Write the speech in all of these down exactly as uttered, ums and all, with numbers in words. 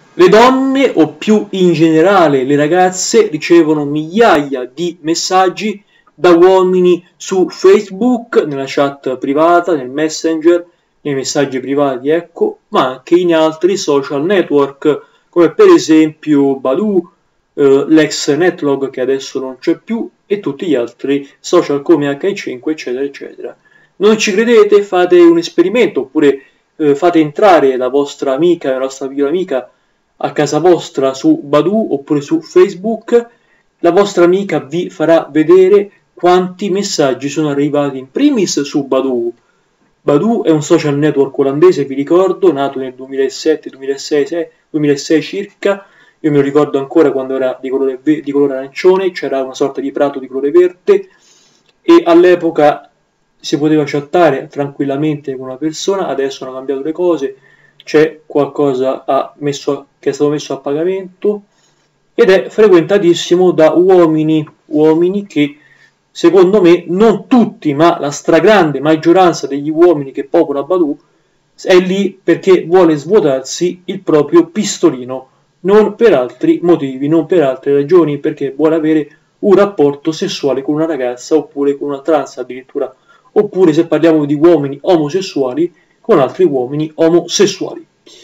Le donne, o più in generale le ragazze, ricevono migliaia di messaggi da uomini su Facebook, nella chat privata, nel Messenger, nei messaggi privati, ecco, ma anche in altri social network, come per esempio Badoo, eh, l'ex Netlog che adesso non c'è più, e tutti gli altri social come acca i cinque, eccetera, eccetera. Non ci credete? Fate un esperimento, oppure eh, fate entrare la vostra amica, la nostra piccola amica, a casa vostra su Badoo oppure su Facebook. La vostra amica vi farà vedere quanti messaggi sono arrivati in primis su Badoo. Badoo è un social network olandese, vi ricordo, nato nel duemilasette duemilasei, duemilasei circa. Io me lo ricordo ancora quando era di colore, di colore arancione, c'era una sorta di prato di colore verde e all'epoca si poteva chattare tranquillamente con una persona. Adesso hanno cambiato le cose, c'è qualcosa a messo, che è stato messo a pagamento ed è frequentatissimo da uomini, uomini che secondo me, non tutti, ma la stragrande maggioranza degli uomini che popola Badoo è lì perché vuole svuotarsi il proprio pistolino, non per altri motivi, non per altre ragioni, perché vuole avere un rapporto sessuale con una ragazza oppure con una trans addirittura, oppure se parliamo di uomini omosessuali, con altri uomini omosessuali.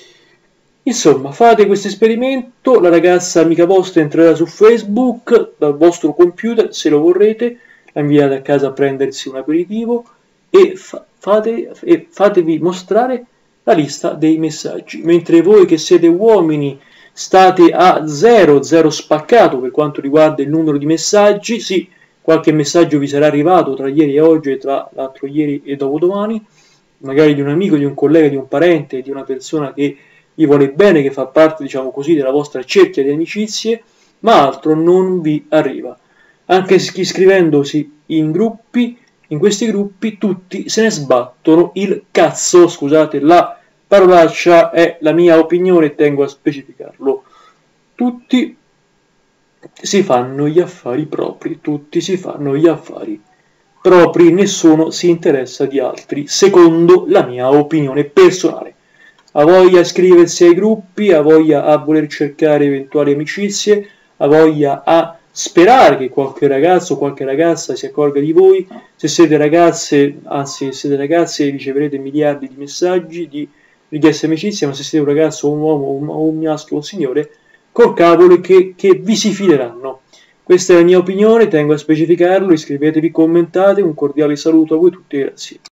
Insomma, fate questo esperimento, la ragazza amica vostra entrerà su Facebook dal vostro computer, se lo vorrete, la inviate a casa a prendersi un aperitivo e, fa fate, e fatevi mostrare la lista dei messaggi. Mentre voi che siete uomini state a zero, zero spaccato per quanto riguarda il numero di messaggi, sì, qualche messaggio vi sarà arrivato tra ieri e oggi e tra l'altro ieri e dopodomani, magari di un amico, di un collega, di un parente, di una persona che vi vuole bene, che fa parte, diciamo così, della vostra cerchia di amicizie, ma altro non vi arriva. Anche iscrivendosi in gruppi, in questi gruppi tutti se ne sbattono il cazzo, scusate la parolaccia, è la mia opinione e tengo a specificarlo. Tutti si fanno gli affari propri, tutti si fanno gli affari propri, nessuno si interessa di altri, secondo la mia opinione personale. Ha voglia a iscriversi ai gruppi, ha voglia a voler cercare eventuali amicizie, ha voglia a sperare che qualche ragazzo o qualche ragazza si accorga di voi. Se siete ragazze, anzi se siete ragazze, riceverete miliardi di messaggi, di richieste amicizia, ma se siete un ragazzo, un uomo, un, un maschio, un signore, col cavolo che, che vi si fileranno. Questa è la mia opinione, tengo a specificarlo, iscrivetevi, commentate, un cordiale saluto a voi tutti, grazie.